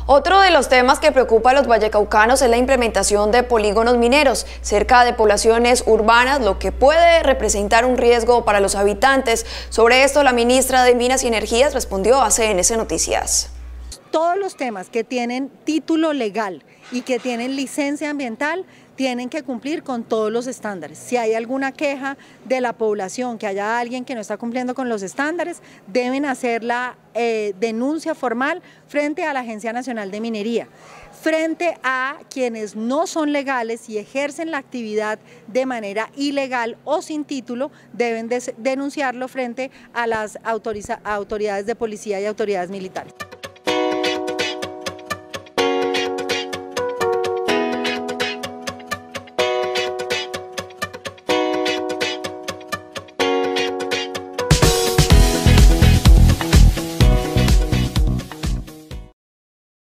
Otro de los temas que preocupa a los vallecaucanos es la implementación de polígonos mineros cerca de poblaciones urbanas, lo que puede representar un riesgo para los habitantes. Sobre esto, la ministra de Minas y Energías respondió a CNC Noticias. Todos los temas que tienen título legal y que tienen licencia ambiental tienen que cumplir con todos los estándares. Si hay alguna queja de la población, que haya alguien que no está cumpliendo con los estándares, deben hacer la denuncia formal frente a la Agencia Nacional de Minería. Frente a quienes no son legales y ejercen la actividad de manera ilegal o sin título, deben denunciarlo frente a las autoridades de policía y autoridades militares.